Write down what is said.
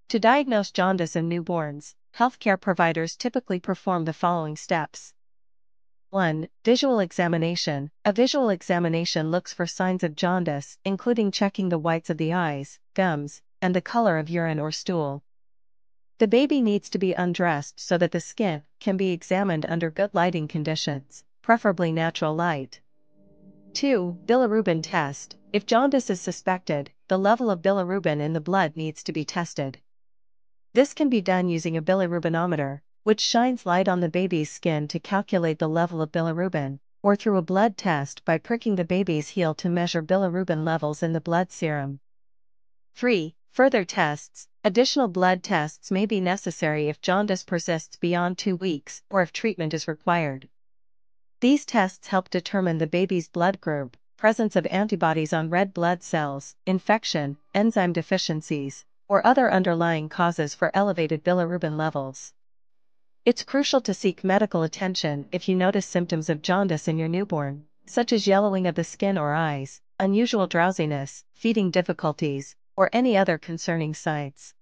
To diagnose jaundice in newborns, healthcare providers typically perform the following steps. 1. Visual examination. A visual examination looks for signs of jaundice, including checking the whites of the eyes, gums, and the color of urine or stool. The baby needs to be undressed so that the skin can be examined under good lighting conditions, preferably natural light. 2. Bilirubin test. If jaundice is suspected, the level of bilirubin in the blood needs to be tested. This can be done using a bilirubinometer, which shines light on the baby's skin to calculate the level of bilirubin, or through a blood test by pricking the baby's heel to measure bilirubin levels in the blood serum. 3. Further tests. Additional blood tests may be necessary if jaundice persists beyond 2 weeks or if treatment is required. These tests help determine the baby's blood group, presence of antibodies on red blood cells, infection, enzyme deficiencies, or other underlying causes for elevated bilirubin levels. It's crucial to seek medical attention if you notice symptoms of jaundice in your newborn, such as yellowing of the skin or eyes, unusual drowsiness, feeding difficulties, or any other concerning signs.